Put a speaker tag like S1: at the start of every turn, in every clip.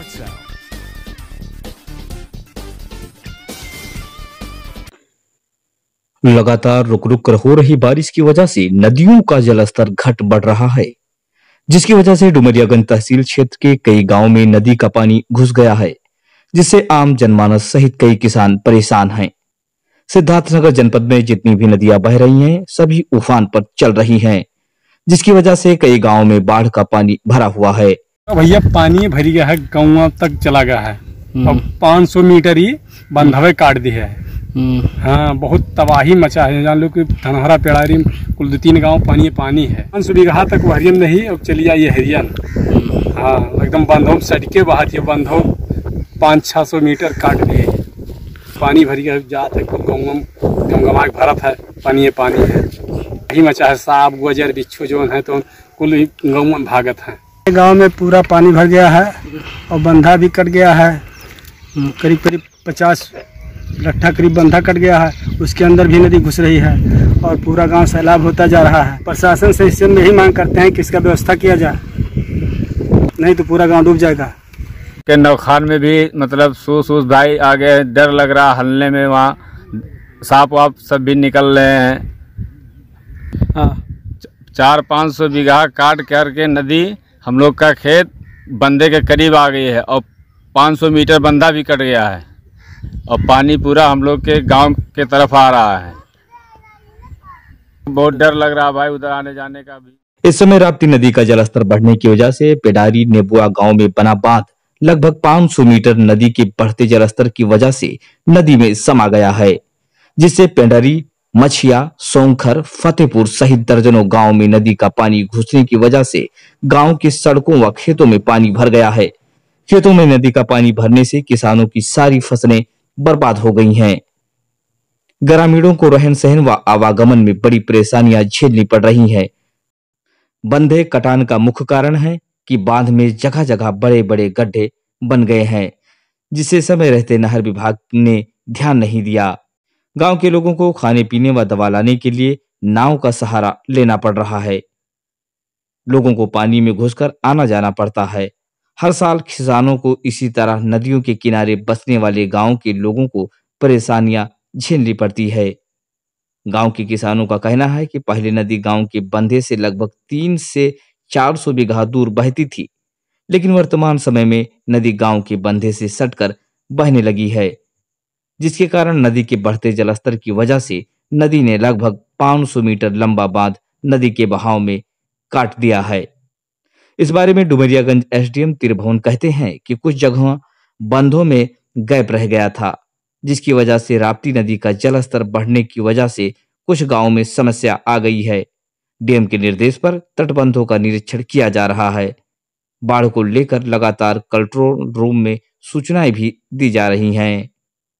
S1: लगातार रुक रुक कर हो रही बारिश की वजह से नदियों का जलस्तर घट बढ़ रहा है, जिसकी वजह से डुमरियागंज तहसील क्षेत्र के कई गांवों में नदी का पानी घुस गया है, जिससे आम जनमानस सहित कई किसान परेशान हैं। सिद्धार्थनगर जनपद में जितनी भी नदियां बह रही हैं, सभी उफान पर चल रही हैं, जिसकी वजह से कई गांवों में बाढ़ का पानी भरा हुआ है।
S2: भैया पानी भरी गया है, गाँव तक चला गया है। अब 500 मीटर ही बंधवे काट दी है। हाँ, बहुत तबाही मचा है। जान लो कि धनहरा पेड़ारी कुल 2-3 गांव पानी है। 500 बीघा तक हरियन नहीं, अब चलिए ये हरियन। हाँ, एकदम बंधों सड़के बहा दिए, बंधों 500-600 मीटर काट दिए। पानी भरी गया, जा तक गमगमा भरत है, पानी है। यही मचा है, सांप गुजर बिच्छू जो है तो कुल गाँव में भागत है।
S3: गांव में पूरा पानी भर गया है और बंधा भी कट गया है। करीब 50 लट्ठा करीब बंधा कट गया है, उसके अंदर भी नदी घुस रही है और पूरा गांव सैलाब होता जा रहा है। प्रशासन से इससे यही मांग करते हैं कि इसका व्यवस्था किया जाए, नहीं तो पूरा गांव डूब जाएगा।
S4: के नौखान में भी मतलब सूस भाई आ गए, डर लग रहा हलने में। वहाँ सांप वाप सब भी निकल रहे हैं। हाँ, 400-500 बीघा काट करके नदी हम लोग का खेत बंदे के करीब आ गई है और 500 मीटर बंदा भी कट गया है और पानी पूरा हम लोग के गांव के तरफ आ रहा है। बहुत डर लग रहा है भाई उधर आने जाने का भी।
S1: इस समय राप्ती नदी का जलस्तर बढ़ने की वजह से पेडारी नेबुआ गांव में बना बांध लगभग 500 मीटर नदी के बढ़ते जलस्तर की वजह से नदी में समा गया है, जिससे पेडारी, मछिया, सोंखर, फतेहपुर सहित दर्जनों गांव में नदी का पानी घुसने की वजह से गांव की सड़कों व खेतों में पानी भर गया है। खेतों में नदी का पानी भरने से किसानों की सारी फसलें बर्बाद हो गई हैं। ग्रामीणों को रहन सहन व आवागमन में बड़ी परेशानियां झेलनी पड़ रही हैं। बंधे कटान का मुख्य कारण है कि बांध में जगह जगह बड़े बड़े गड्ढे बन गए हैं, जिसे समय रहते नहर विभाग ने ध्यान नहीं दिया। गांव के लोगों को खाने पीने व दवा लाने के लिए नाव का सहारा लेना पड़ रहा है। लोगों को पानी में घुसकर आना जाना पड़ता है। हर साल किसानों को इसी तरह नदियों के किनारे बसने वाले गांव के लोगों को परेशानियां झेलनी पड़ती है। गांव के किसानों का कहना है कि पहले नदी गांव के बंधे से लगभग 300 से 400 बीघा दूर बहती थी, लेकिन वर्तमान समय में नदी गांव के बंधे से सटकर बहने लगी है, जिसके कारण नदी के बढ़ते जलस्तर की वजह से नदी ने लगभग 500 मीटर लंबा बांध नदी के बहाव में काट दिया है। इस बारे में डुमरियागंज एसडीएम तिरभुवन कहते हैं कि कुछ जगहों बंधों में गैप रह गया था, जिसकी वजह से राप्ती नदी का जलस्तर बढ़ने की वजह से कुछ गांवों में समस्या आ गई है। डीएम के निर्देश पर तटबंधों का निरीक्षण किया जा रहा है। बाढ़ को लेकर लगातार कंट्रोल रूम में सूचनाएं भी दी जा रही हैं।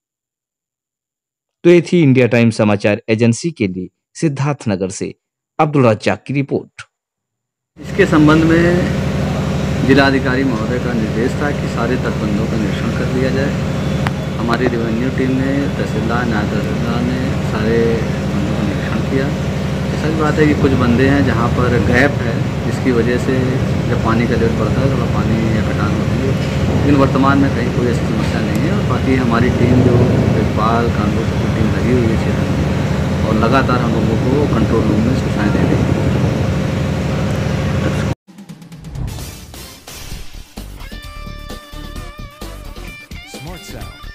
S1: तो ये थी इंडिया टाइम समाचार एजेंसी के लिए सिद्धार्थनगर से अब्दुल रज्जाक की रिपोर्ट।
S5: इसके संबंध में जिलाधिकारी महोदय का निर्देश था कि सारे तटबंधों का निरीक्षण कर लिया जाए। हमारी रेवेन्यू टीम ने, तहसीलदार, नायब तहसीलदार ने सारे बंधों का निरीक्षण किया। ऐसा भी बात है कि कुछ बंदे हैं जहां पर गैप है, जिसकी वजह से जब पानी का लेवल बढ़ता है थोड़ा पानी या कटान होती है, लेकिन वर्तमान में कहीं कोई ऐसी समस्या नहीं है। और बाकी हमारी टीम जो लेखपाल, कानून की टीम लगी हुई है क्षेत्र में और लगातार हम लोगों को कंट्रोल रूम में सूचनाएँ दे रही है।
S6: Smart Sound.